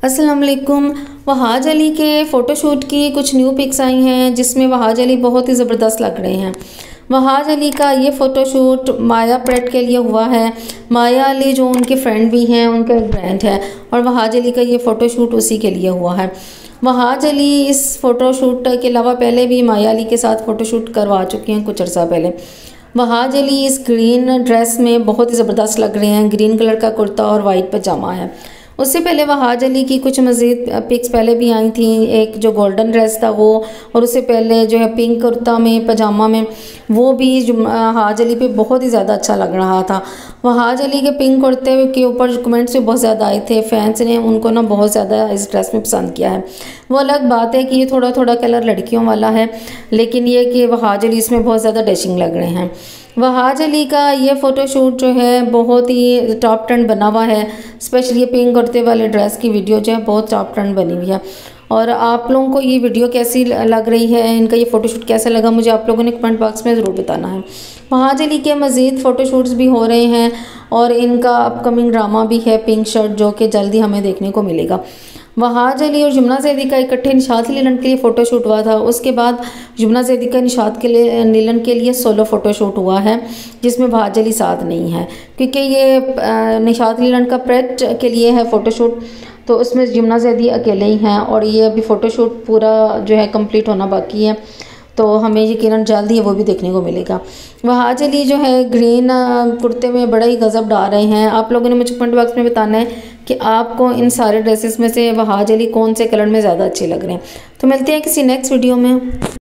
अस्सलाम वालेकुम। वहाज अली के फ़ोटोशूट की कुछ न्यू पिक्स आई हैं जिसमें वहाज अली बहुत ही ज़बरदस्त लग रहे हैं। वहाज अली का ये फ़ोटोशूट माया प्रेट के लिए हुआ है। माया अली जो उनके फ्रेंड भी हैं, उनका एक ब्रांड है, और वहाज अली का ये फ़ोटोशूट उसी के लिए हुआ है। वहाज अली इस फ़ोटोशूट के अलावा पहले भी माया अली के साथ फ़ोटोशूट करवा चुके हैं कुछ अर्सा पहले। वहाज अली इस ग्रीन ड्रेस में बहुत ही ज़बरदस्त लग रहे हैं। ग्रीन कलर का कुर्ता और वाइट पजामा है। उससे पहले वहाज अली की कुछ मज़ीद पिक्स पहले भी आई थी, एक जो गोल्डन ड्रेस था वो, और उससे पहले जो है पिंक कुर्ता में पजामा में, वो भी वहाज अली पे बहुत ही ज़्यादा अच्छा लग रहा था। वहाज अली के पिंक कुर्ते के ऊपर कमेंट्स भी बहुत ज़्यादा आए थे, फैंस ने उनको ना बहुत ज़्यादा इस ड्रेस में पसंद किया है। वो अलग बात है कि ये थोड़ा थोड़ा कलर लड़कियों वाला है, लेकिन ये कि वहाज अली इसमें बहुत ज़्यादा डैशिंग लग रहे हैं। वहाज अली का ये फ़ोटोशूट जो है बहुत ही टॉप ट्रेंड बना हुआ है। स्पेशली ये पिंक कुर्ते वाले ड्रेस की वीडियो जो है बहुत टॉप ट्रेंड बनी हुई है। और आप लोगों को ये वीडियो कैसी लग रही है, इनका ये फ़ोटोशूट कैसा लगा, मुझे आप लोगों ने कमेंट बॉक्स में ज़रूर बताना है। वहाज अली के मज़ीद फ़ोटोशूट्स भी हो रहे हैं और इनका अपकमिंग ड्रामा भी है पिंक शर्ट, जो कि जल्दी हमें देखने को मिलेगा। वहाज अली और यमुना ज़ैदी का इकट्ठे निशात नीलन के लिए फ़ोटोशूट हुआ था। उसके बाद यमुना ज़ैदी का निशात के लिए नीलन के लिए सोलो फ़ोटोशूट हुआ है, जिसमें वहाज अली साथ नहीं है, क्योंकि ये निशात नीलन का प्रेट के लिए है फ़ोटोशूट, तो उसमें यमुना ज़ैदी अकेले ही हैं और ये अभी फ़ोटोशूट पूरा जो है कंप्लीट होना बाकी है, तो हमें यकीनन जल्द ही वो भी देखने को मिलेगा। वहाज अली जो है ग्रीन कुर्ते में बड़ा ही गज़ब डाल रहे हैं। आप लोगों ने मुझे कमेंट बॉक्स में बताना है कि आपको इन सारे ड्रेसेस में से वहाज अली कौन से कलर में ज़्यादा अच्छे लग रहे हैं। तो मिलते हैं किसी नेक्स्ट वीडियो में।